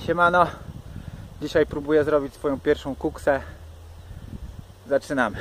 Siemano, dzisiaj próbuję zrobić swoją pierwszą kuksę. Zaczynamy.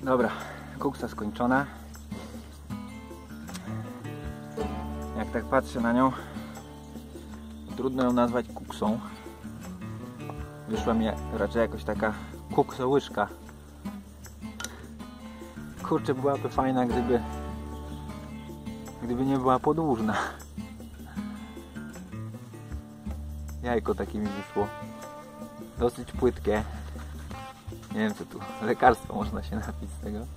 Dobra, kuksa skończona. Jak tak patrzę na nią, trudno ją nazwać kuksą. Wyszła mi raczej jakoś taka kuksołyżka. Kurczę, byłaby fajna, gdyby nie była podłużna. Jajko takie mi wyszło. Dosyć płytkie. Nie wiem co tu, lekarstwo można się napić z tego.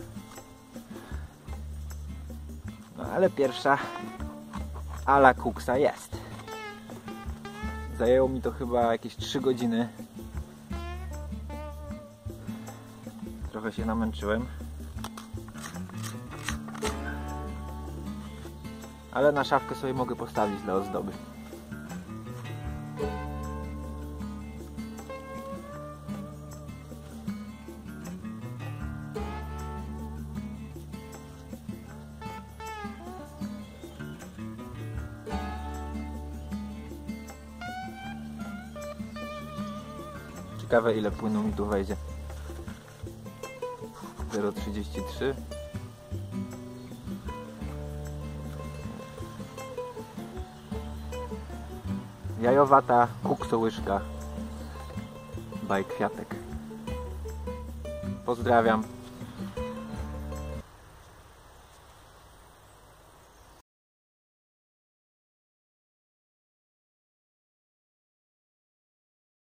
No ale pierwsza ala kuksa jest. Zajęło mi to chyba jakieś 3 godziny. Trochę się namęczyłem. Ale na szafkę sobie mogę postawić dla ozdoby. Ciekawe ile płynu mi tu wejdzie. 0,33. Jajowata kuksołyżka by Kwiatek. Pozdrawiam.